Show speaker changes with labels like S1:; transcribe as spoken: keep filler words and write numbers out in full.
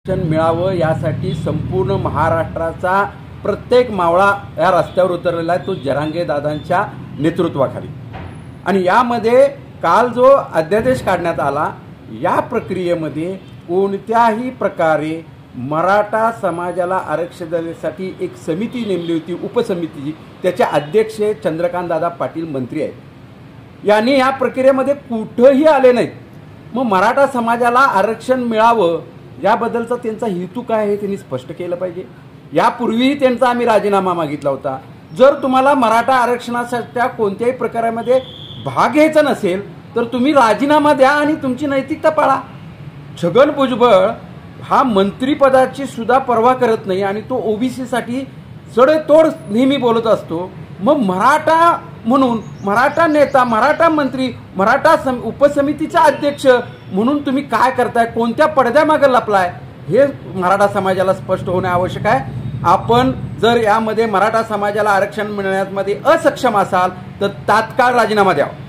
S1: मिळावं यासाठी संपूर्ण महाराष्ट्राचा प्रत्येक मावळा या रस्त्यावर उतरलेला आहे, तो जरांगे दादांच्या नेतृत्वाखाली। आणि यामध्ये काल जो अध्यादेश काढण्यात आला, या प्रक्रियेमध्ये कोणत्याही प्रकारे मराठा समाजाला आरक्षण देण्यासाठी एक समिती नेमली होती, उपसमितीची, त्याचे अध्यक्ष चंद्रकांत दादा पाटील मंत्री आहेत। यांनी या प्रक्रियेमध्ये कुठेही आले नाहीत। मग मराठा समाजाला आरक्षण मिळावं याबद्दलचा त्यांचा हेतू काय आहे त्यांनी स्पष्ट केलं पाहिजे। यापूर्वीही त्यांचा आम्ही राजीनामा मागितला होता। जर तुम्हाला मराठा आरक्षणाच्या कोणत्याही प्रकारामध्ये भाग घ्यायचा नसेल तर तुम्ही राजीनामा द्या आणि तुमची नैतिकता पाळा। छगन भुजबळ हा मंत्रिपदाची सुद्धा पर्वा करत नाही आणि तो ओबीसीसाठी सडेतोड नेहमी बोलत असतो। मग मराठा म्हणून, मराठा नेता, मराठा मंत्री, मराठा सम उपसमितीचा अध्यक्ष म्हणून तुम्ही काय करताय, कोणत्या पडद्यामागे लपलाय, हे मराठा समाजाला स्पष्ट होणे आवश्यक आहे। आपण जर यामध्ये मराठा समाजाला आरक्षण मिळण्यामध्ये असक्षम असाल तर तात्काळ राजीनामा द्यावा।